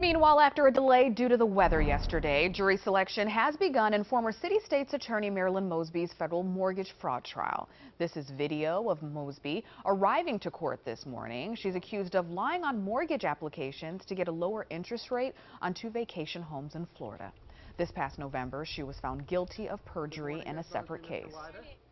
Meanwhile, after a delay due to the weather yesterday, jury selection has begun in former City State's Attorney Marilyn Mosby's federal mortgage fraud trial. This is video of Mosby arriving to court this morning. She's accused of lying on mortgage applications to get a lower interest rate on 2 vacation homes in Florida. This past November, she was found guilty of perjury in a separate case.